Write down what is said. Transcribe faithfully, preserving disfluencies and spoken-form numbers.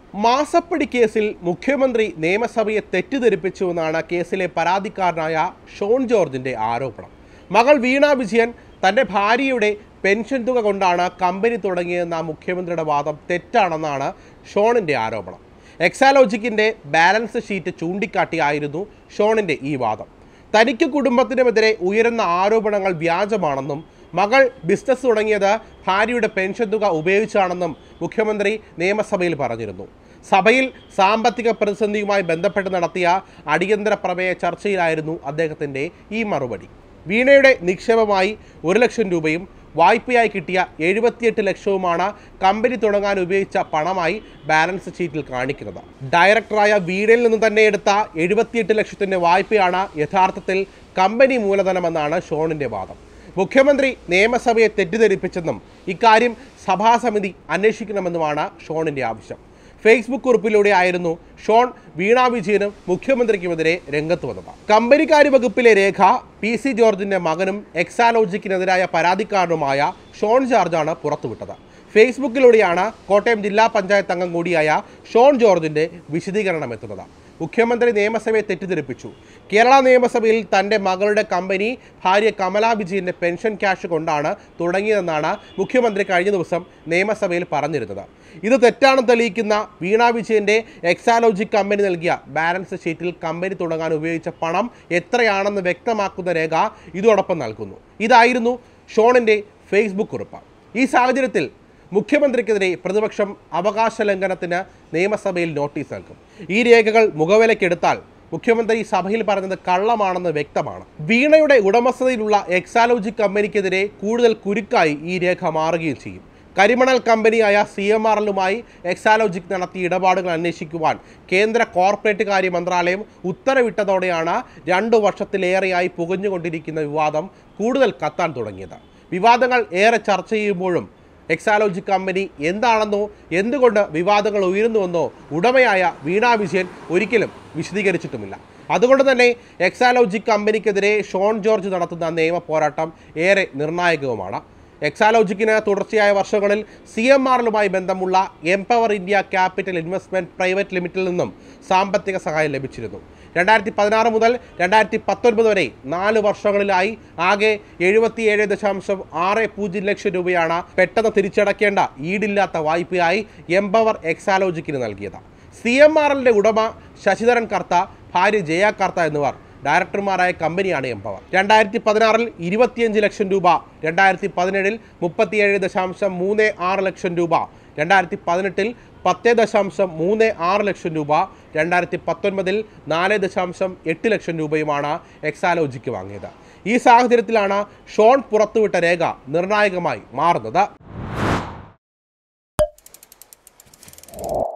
മാസപ്പടി കേസിൽ മുഖ്യമന്ത്രി നിയമസഭയെ തെറ്റിദ്ധരിപ്പിച്ചുവെന്നാണ് കേസിലെ പരാതിക്കാരനായ ഷോൺ ജോർജിന്റെ ആരോപണം. മകൾ വീണ വിജയൻ തന്റെ ഭാര്യയുടെ പെൻഷൻ തുക കൊണ്ടാണ് കമ്പനി തുടങ്ങിയതെന്ന മുഖ്യമന്ത്രിയുടെ വാദം തെറ്റാണെന്നാണ് ഷോണിന്റെ ആരോപണം. എക്സാലോജിക്കിന്റെ ബാലൻസ് ഷീറ്റ് ചൂണ്ടിക്കാട്ടിയായിരുന്നു ഷോണിന്റെ ഈ വാദം. തനിക്ക് കുടുംബത്തിനുമെതിരെ ഉയരുന്ന ആരോപണങ്ങൾ വ്യാജമാണെന്നും മകൾ ബിസിനസ് തുടങ്ങിയത് ഭാര്യയുടെ പെൻഷൻ തുക ഉപയോഗിച്ചാണെന്നും മുഖ്യമന്ത്രി നിയമസഭയിൽ പറഞ്ഞിരുന്നു. സഭയിൽ സാമ്പത്തിക പ്രതിസന്ധിയുമായി ബന്ധപ്പെട്ട് നടത്തിയ അടിയന്തര പ്രമേയ ചർച്ചയിലായിരുന്നു അദ്ദേഹത്തിൻ്റെ ഈ മറുപടി. വീണയുടെ നിക്ഷേപമായി ഒരു ലക്ഷം രൂപയും വായ്പയായി കിട്ടിയ എഴുപത്തിയെട്ട് ലക്ഷവുമാണ് കമ്പനി തുടങ്ങാൻ ഉപയോഗിച്ച പണമായി ബാലൻസ് ഷീറ്റിൽ കാണിക്കുന്നത്. ഡയറക്ടറായ വീണയിൽ നിന്ന് തന്നെ എടുത്ത എഴുപത്തിയെട്ട് ലക്ഷത്തിൻ്റെ വായ്പയാണ് യഥാർത്ഥത്തിൽ കമ്പനി മൂലധനമെന്നാണ് ഷോണിൻ്റെ വാദം. മുഖ്യമന്ത്രി നിയമസഭയെ തെറ്റിദ്ധരിപ്പിച്ചെന്നും ഇക്കാര്യം സഭാസമിതി അന്വേഷിക്കണമെന്നുമാണ് ഷോണിൻ്റെ ആവശ്യം. ഫേസ്ബുക്ക് കുറിപ്പിലൂടെ ആയിരുന്നു ഷോൺ വീണ വിജയനും മുഖ്യമന്ത്രിക്കുമെതിരെ രംഗത്ത് വന്നത്. കമ്പനിക്കാര്യ വകുപ്പിലെ രേഖ പി സി ജോർജിന്റെ മകനും എക്സാലോജിക്കിനെതിരായ പരാതിക്കാരനുമായ ഷോൺ ജോർജാണ് പുറത്തുവിട്ടത്. ഫേസ്ബുക്കിലൂടെയാണ് കോട്ടയം ജില്ലാ പഞ്ചായത്ത് അംഗം കൂടിയായ ഷോൺ ജോർജിന്റെ വിശദീകരണം എത്തുന്നത്. മുഖ്യമന്ത്രി നിയമസഭയെ തെറ്റിദ്ധരിപ്പിച്ചു. കേരള നിയമസഭയിൽ തൻ്റെ മകളുടെ കമ്പനി ഭാര്യ കമല വിജയൻ്റെ പെൻഷൻ ക്യാഷ് കൊണ്ടാണ് തുടങ്ങിയതെന്നാണ് മുഖ്യമന്ത്രി കഴിഞ്ഞ ദിവസം നിയമസഭയിൽ പറഞ്ഞിരുന്നത്. ഇത് തെറ്റാണെന്ന് തെളിയിക്കുന്ന വീണ വിജയൻ്റെ എക്സാലോജിക് കമ്പനി നൽകിയ ബാലൻസ് ഷീറ്റിൽ കമ്പനി തുടങ്ങാൻ ഉപയോഗിച്ച പണം എത്രയാണെന്ന് വ്യക്തമാക്കുന്ന രേഖ ഇതോടൊപ്പം നൽകുന്നു. ഇതായിരുന്നു ഷോണിൻ്റെ ഫേസ്ബുക്ക് കുറിപ്പ്. ഈ സാഹചര്യത്തിൽ മുഖ്യമന്ത്രിക്കെതിരെ പ്രതിപക്ഷം അവകാശ ലംഘനത്തിന് നിയമസഭയിൽ നോട്ടീസ് നൽകും. ഈ രേഖകൾ മുഖവിലക്കെടുത്താൽ മുഖ്യമന്ത്രി സഭയിൽ പറഞ്ഞത് കള്ളമാണെന്ന് വ്യക്തമാണ്. വീണയുടെ ഉടമസ്ഥതയിലുള്ള എക്സാലോജിക് കമ്പനിക്കെതിരെ കൂടുതൽ കുരുക്കായി ഈ രേഖ മാറുകയും ചെയ്യും. കരിമണൽ കമ്പനിയായ സി എം ആർ എല്ലുമായി എക്സാലോജിക് നടത്തിയ ഇടപാടുകൾ അന്വേഷിക്കുവാൻ കേന്ദ്ര കോർപ്പറേറ്റ് കാര്യ മന്ത്രാലയം ഉത്തരവിട്ടതോടെയാണ് രണ്ടു വർഷത്തിലേറെയായി പുകഞ്ഞുകൊണ്ടിരിക്കുന്ന വിവാദം കൂടുതൽ കത്താൻ തുടങ്ങിയത്. വിവാദങ്ങൾ ഏറെ ചർച്ച ചെയ്യുമ്പോഴും എക്സാലോജിക് കമ്പനി എന്താണെന്നോ എന്തുകൊണ്ട് വിവാദങ്ങൾ ഉയരുന്നുവെന്നോ ഉടമയായ വീണ വിജയൻ ഒരിക്കലും വിശദീകരിച്ചിട്ടുമില്ല. അതുകൊണ്ട് തന്നെ എക്സാലോജിക് കമ്പനിക്കെതിരെ ഷോൺ ജോർജ് നടത്തുന്ന നിയമ പോരാട്ടം ഏറെ നിർണായകവുമാണ്. എക്സാലോജിക്കിന് തുടർച്ചയായ വർഷങ്ങളിൽ സി എം ആറിലുമായി ബന്ധമുള്ള Empower India Capital Investment Private ലിമിറ്റഡിൽ നിന്നും സാമ്പത്തിക സഹായം ലഭിച്ചിരുന്നു. രണ്ടായിരത്തി പതിനാറ് മുതൽ രണ്ടായിരത്തി പത്തൊൻപത് വരെ നാല് വർഷങ്ങളിലായി ആകെ എഴുപത്തിയേഴ് ദശാംശം ആറ് പൂജ്യം ലക്ഷം രൂപയാണ് പെട്ടെന്ന് തിരിച്ചടയ്ക്കേണ്ട ഈടില്ലാത്ത വായ്പയായി എംപവർ എക്സാലോജിക്കിന് നൽകിയത്. സി എം ആർ എല്ലിൻ്റെ ഉടമ ശശിധരൻ കർത്ത, ഭാര്യ ജയ കർത്ത എന്നിവർ ഡയറക്ടർമാരായ കമ്പനിയാണ് എംപവർ. രണ്ടായിരത്തി പതിനാറിൽ ഇരുപത്തിയഞ്ച് ലക്ഷം രൂപ, രണ്ടായിരത്തി പതിനേഴിൽ മുപ്പത്തിയേഴ് ദശാംശം മൂന്ന് ആറ് ലക്ഷം രൂപ, രണ്ടായിരത്തി പതിനെട്ടിൽ പത്ത് ദശാംശം മൂന്ന് ആറ് ലക്ഷം രൂപ, രണ്ടായിരത്തി പത്തൊൻപതിൽ നാല് ദശാംശം എട്ട് ലക്ഷം രൂപയുമാണ് എക്സാലോജിക്ക് വാങ്ങിയത്. ഈ സാഹചര്യത്തിലാണ് ഷോൺ പുറത്തുവിട്ട രേഖ നിർണായകമായി മാറുന്നത്.